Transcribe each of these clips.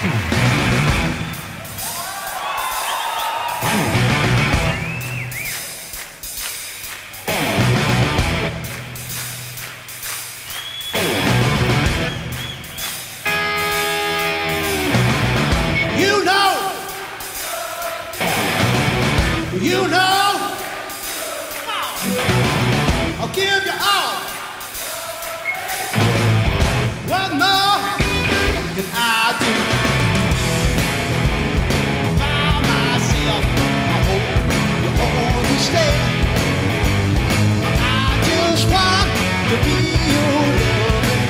You know, I'll give you all. What more can I do? By myself, I hope you understand. I just want to be your lover.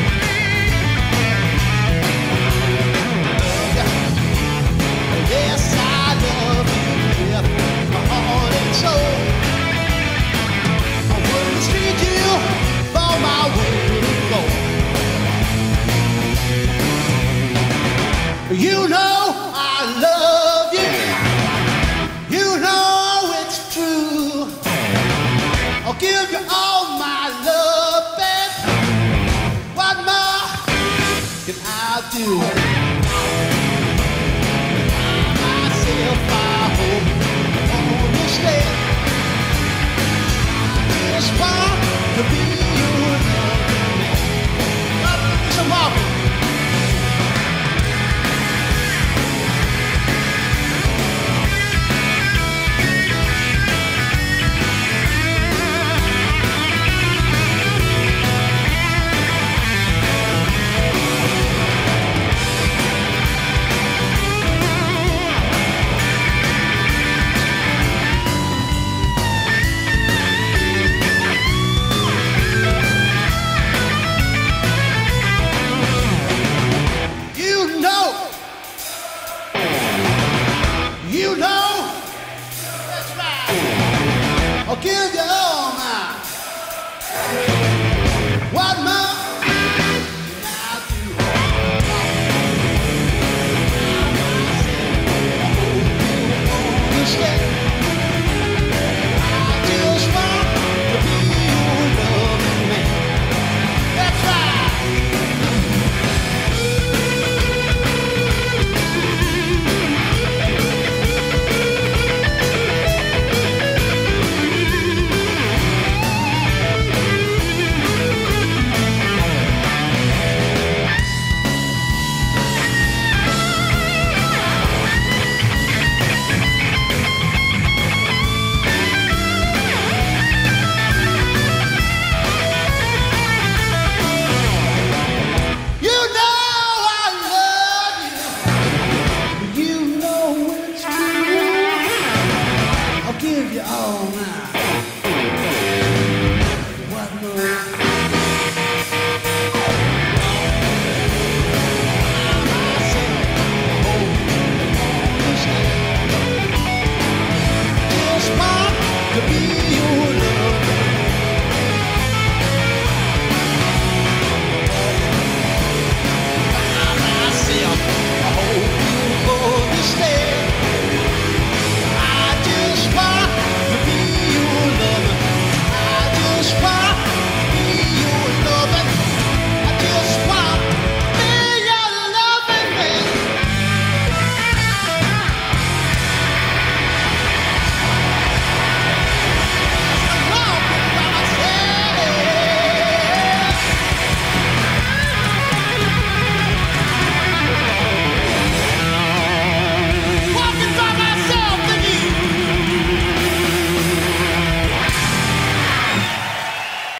Yes, I love you with my heart and soul. I wouldn't treat you for my weight in gold. You know I love you. You know it's true. I'll give you all my love, babe. What more can I do? I hope you understand. This part